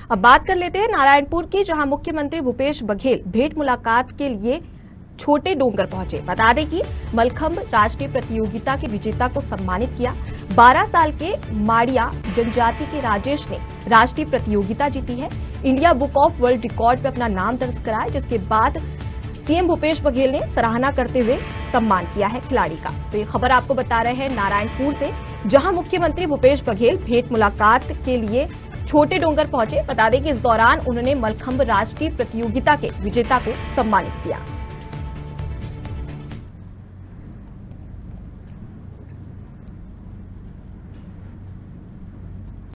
अब बात कर लेते हैं नारायणपुर की, जहां मुख्यमंत्री भूपेश बघेल भेंट मुलाकात के लिए छोटे डोंगर पहुंचे। बता दें कि मलखंब राष्ट्रीय प्रतियोगिता के विजेता को सम्मानित किया। 12 साल के माड़िया जनजाति के राजेश ने राष्ट्रीय प्रतियोगिता जीती है। India book of world record पे अपना नाम दर्ज कराया, जिसके बाद सीएम भूपेश बघेल ने सराहना करते हुए सम्मान किया है खिलाड़ी का। तो ये खबर आपको बता रहे हैं नारायणपुर से, जहां मुख्यमंत्री भूपेश बघेल भेंट मुलाकात के लिए छोटे डोंगर पहुंचे। बता दें कि इस दौरान उन्होंने मलखंब राष्ट्रीय प्रतियोगिता के विजेता को सम्मानित किया।